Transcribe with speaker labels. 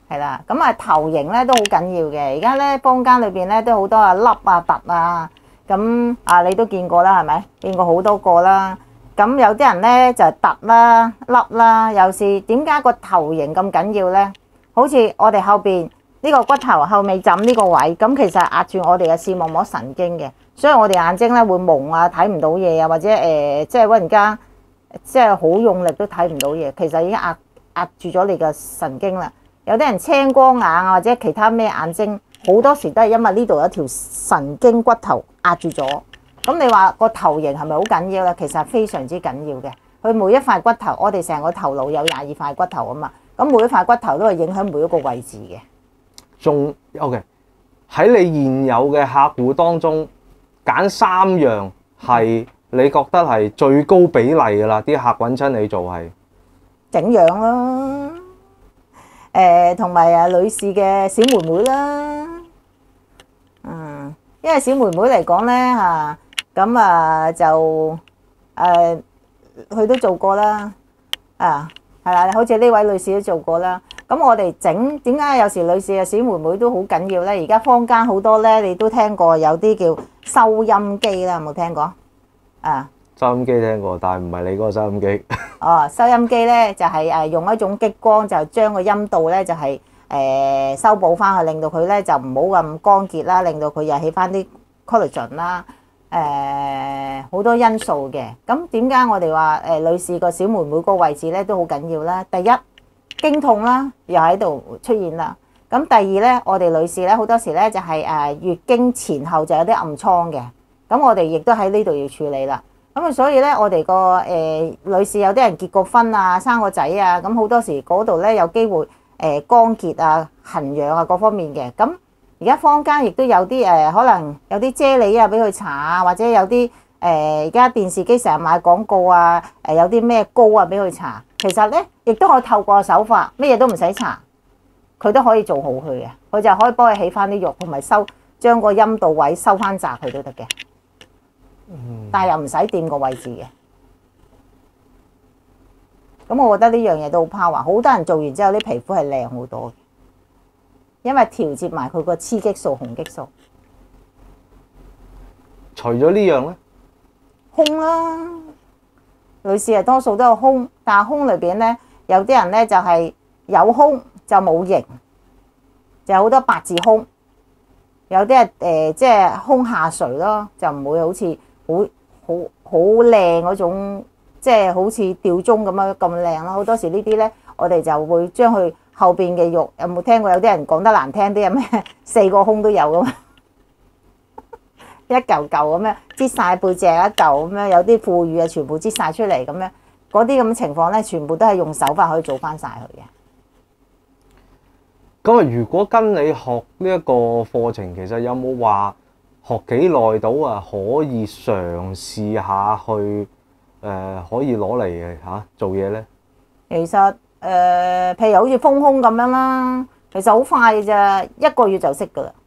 Speaker 1: 係啦。咁啊頭型咧都好緊要嘅。而家咧坊間裏邊咧都好多啊凹啊凸啊，咁啊你都見過啦，係咪？見過好多個啦。咁有啲人咧就凸啦、凹啦，又是點解個頭型咁緊要咧？好似我哋後邊呢個骨頭後尾枕呢個位，咁其實係壓住我哋嘅視網膜神經嘅，所以我哋眼睛咧會蒙啊，睇唔到嘢啊，或者即係忽然間即係好用力都睇唔到嘢，其實已經壓住咗你嘅神經啦。有啲人青光眼啊，或者其他咩眼睛，好多時都係因為呢度有條神經骨頭壓住咗。咁你話個頭型係咪好緊要咧？其實係非常之緊要嘅。佢每一塊骨頭，我哋成個頭腦有22塊骨頭啊嘛，咁每一塊骨頭都係影響每一個位置嘅。
Speaker 2: 仲 OK 喺你現有嘅客戶當中，揀3樣係你覺得係最高比例㗎啦，啲客揾親你做係
Speaker 1: 整樣啦，同埋女士嘅小妹妹啦，因為小妹妹嚟講咧嚇，咁就佢都做過啦，係啦，好似呢位女士都做過啦。咁我哋整點解有時女士嘅小妹妹都好緊要咧？而家坊間好多咧，你都聽過有啲叫收音機啦，有冇聽過？
Speaker 2: 收音機聽過，但係唔係你嗰個收音機。
Speaker 1: 哦，收音機咧就係用一種激光，就將個音度咧就係修補翻去，令到佢咧就唔好咁乾結啦，令到佢又起翻啲 collagen 啦。好多因素嘅。咁點解我哋話女士個小妹妹個位置咧都好緊要啦？第一，經痛啦，又喺度出現啦。咁第二咧，我哋女士咧好多時咧就係月經前後就有啲暗瘡嘅。咁我哋亦都喺呢度要處理啦。咁所以咧，我哋個女士有啲人結過婚啊，生個仔啊，咁好多時嗰度咧有機會乾結啊、痕癢啊各方面嘅。咁而家坊間亦都有啲可能有啲啫喱啊俾佢搽啊，或者有啲而家電視機成日買廣告啊，有啲咩膏啊俾佢搽。其實咧，亦都可以透過手法，咩嘢都唔使搽，佢都可以做好佢嘅。佢就可以幫佢起翻啲肉，同埋將個陰道位收翻窄佢都得嘅。但係又唔使掂個位置嘅。咁我覺得呢樣嘢都好 power，好多人做完之後啲皮膚係靚好多嘅，因為調節埋佢個雌激素、雄激素。
Speaker 2: 除咗呢樣咧，
Speaker 1: 胸啦，女士係多數都有胸，但係胸裏邊咧有啲人咧就係有胸就冇型，就好多八字胸。有啲係即係胸下垂咯，就唔會好似好靚嗰種，即係好似吊鐘咁樣咁靚咯。好多時呢啲咧，我哋就會將佢後邊嘅肉，有冇聽過有啲人講得難聽啲，有咩4個胸都有噶嘛？一嚿嚿咁樣擠晒背脊一嚿咁樣，有啲富裕啊，全部擠晒出嚟咁樣，嗰啲咁嘅情況咧，全部都係用手法可以做翻晒佢嘅。
Speaker 2: 咁啊，如果跟你學呢一個課程，其實有冇話學幾耐到啊？可以嘗試下去可以攞嚟做嘢咧？
Speaker 1: 其實譬如好似豐胸咁樣啦，其實好快嘅啫，1個月就識噶啦。